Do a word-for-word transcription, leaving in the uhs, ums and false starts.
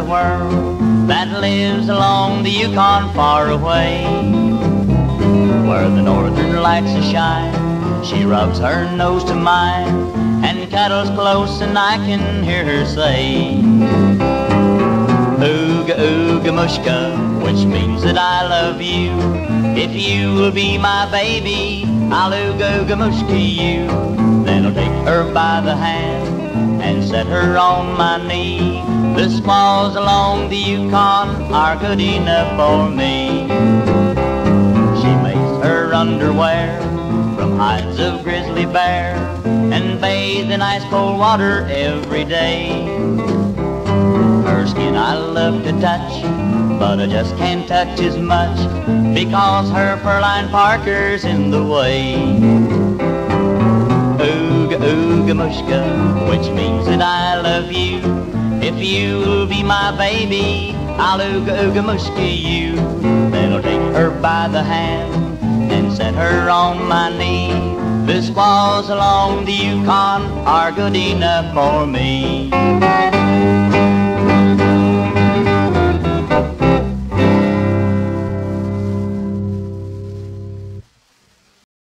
the world that lives along the Yukon far away, where the northern lights shine. She rubs her nose to mine and cuddles close, and I can hear her say, Ooga ooga mushka, which means that I love you. If you will be my baby, I'll ooga ooga mushka you. Then I'll take her by the hand and set her on my knee. The squaws along the Yukon are good enough for me. She makes her underwear from hides of grizzly bear and bathe in ice cold water every day. Her skin I love to touch, but I just can't touch as much because her fur-lined parker's in the way. Ooga ooga mushka, which means that I love you. If you'll be my baby, I'll ooga ooga mushka you. Then I'll take her by the hand and set her on my knee. The squaws along the Yukon are good enough for me.